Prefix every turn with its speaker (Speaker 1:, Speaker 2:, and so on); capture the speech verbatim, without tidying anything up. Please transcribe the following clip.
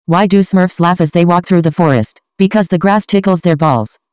Speaker 1: Why do smurfs laugh as they walk through the forest? Because the grass tickles their balls.